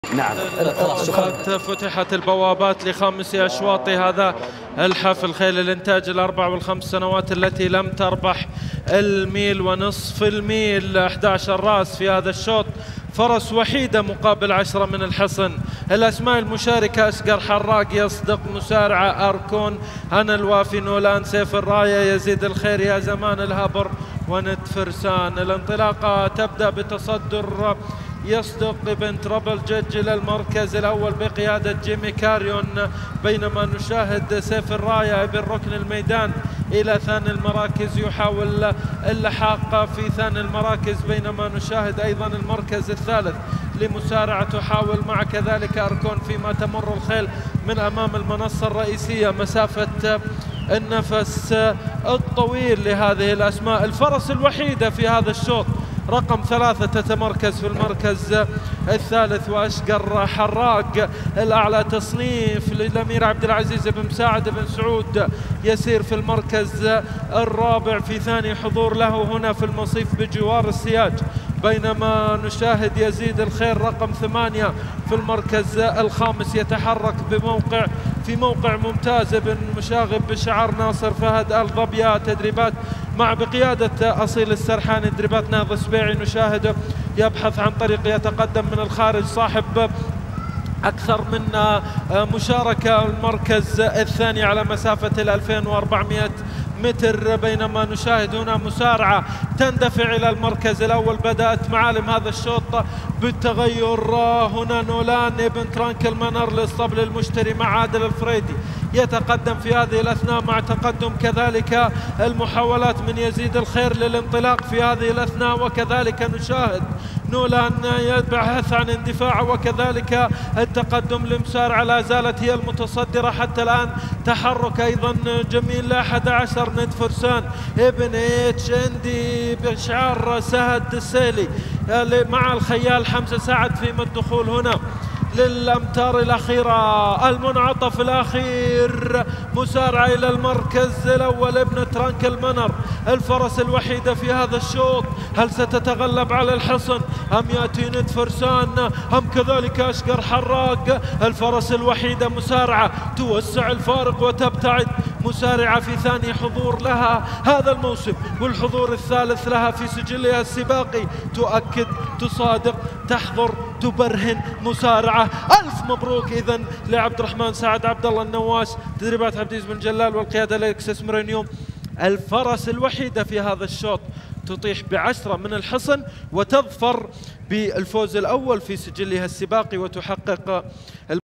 نعم خلاص قد فتحت البوابات لخامس أشواط هذا الحفل. خيل الإنتاج الأربع والخمس سنوات التي لم تربح الميل ونصف الميل، 11 راس في هذا الشوط، فرس وحيدة مقابل 10 من الحصن. الأسماء المشاركة: أشقر حراق، يصدق، مسارعة، أركون، أنا الوافي، نولان، سيف الراية، يزيد الخير، يا زمان الهبر، وند فرسان. الانطلاقة تبدأ بتصدر يصدق ابن ترابل جج إلى المركز الأول بقيادة جيمي كاريون، بينما نشاهد سيف الراية ابن ركن الميدان إلى ثاني المراكز يحاول اللحاق في ثاني المراكز، بينما نشاهد أيضا المركز الثالث لمسارعة تحاول مع كذلك أركون، فيما تمر الخيل من أمام المنصة الرئيسية مسافة النفس الطويل لهذه الأسماء. الفرس الوحيدة في هذا الشوط رقم 3 تتمركز في المركز الثالث، وأشقر حراق الأعلى تصنيف للأمير عبد العزيز بن مساعد بن سعود يسير في المركز الرابع في ثاني حضور له هنا في المصيف بجوار السياج، بينما نشاهد يزيد الخير رقم 8 في المركز الخامس يتحرك في موقع ممتاز بن مشاغب بشعار ناصر فهد الظبية. تدريبات مع بقيادة أصيل السرحاني، تدريبات نهض السبيعي، نشاهده يبحث عن طريق يتقدم من الخارج، صاحب أكثر من مشاركة. المركز الثاني على مسافة 2400 متر، بينما نشاهد هنا مسارعة تندفع إلى المركز الأول. بدأت معالم هذا الشوط بالتغير، هنا نولان ابن ترانكل منر للصبل المشتري مع عادل الفريدي يتقدم في هذه الأثناء، مع تقدم كذلك المحاولات من يزيد الخير للانطلاق في هذه الأثناء، وكذلك نشاهد نولان يبحث عن اندفاع، وكذلك التقدم لمسارعة لا زالت هي المتصدرة حتى الآن. تحرك أيضا جميل ل 11 ند فرسان ابن اتش اندي بشعار سهد السيلي مع الخيال حمزة سعد فيما الدخول هنا للأمتار الأخيرة. المنعطف الأخير مسارعة إلى المركز الأول ابن ترانكل منر، الفرس الوحيدة في هذا الشوط. هل ستتغلب على الحصن أم يأتي ند فرسان أم كذلك أشقر حراق؟ الفرس الوحيدة مسارعة توسع الفارق وتبتعد، مسارعة في ثاني حضور لها هذا الموسم والحضور الثالث لها في سجلها السباقي، تؤكد، تصادق، تحضر، تبرهن مسارعة. ألف مبروك إذن لعبد الرحمن سعد عبد الله النواس، تدريبات عبد العزيز بن جلال والقيادة لكسس مرينيوم. الفرس الوحيدة في هذا الشوط تطيح ب10 من الحصن وتظفر بالفوز الأول في سجلها السباقي وتحقق